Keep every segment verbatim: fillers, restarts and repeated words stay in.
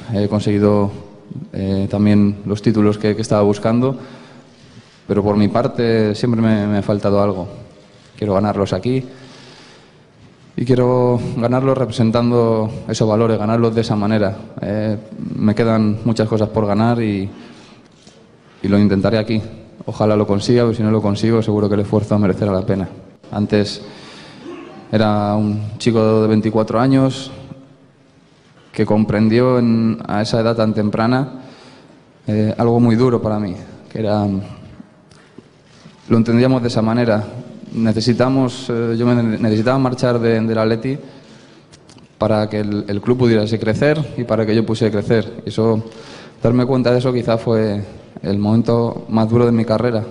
he conseguido eh, también los títulos que, que estaba buscando, pero por mi parte siempre me, me ha faltado algo. Quiero ganarlos aquí y quiero ganarlos representando esos valores, ganarlos de esa manera. Eh, me quedan muchas cosas por ganar y, y lo intentaré aquí. Ojalá lo consiga, pero si no lo consigo seguro que el esfuerzo merecerá la pena. Antes era un chico de veinticuatro años que comprendió en, a esa edad tan temprana eh, algo muy duro para mí, que era, lo entendíamos de esa manera. Necesitamos, eh, yo me necesitaba marchar de, del Atleti para que el, el club pudiese crecer y para que yo pudiese crecer. Y eso, darme cuenta de eso quizás fue el momento más duro de mi carrera.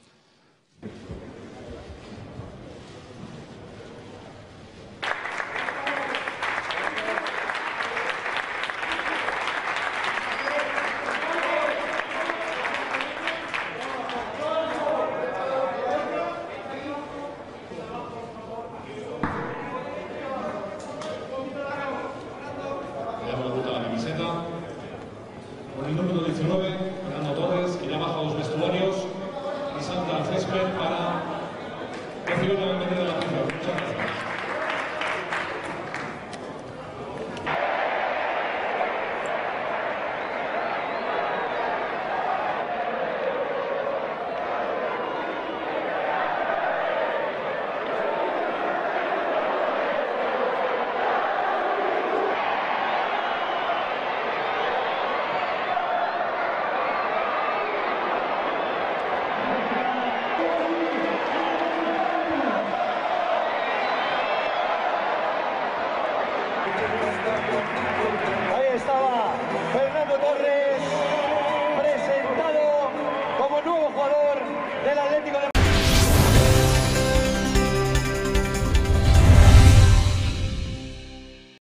Con el número diecinueve, Fernando Torres, que ya baja a los vestuarios y salta al césped para recibir la bienvenida de la afición. Muchas gracias. Ahí estaba Fernando Torres, presentado como nuevo jugador del Atlético de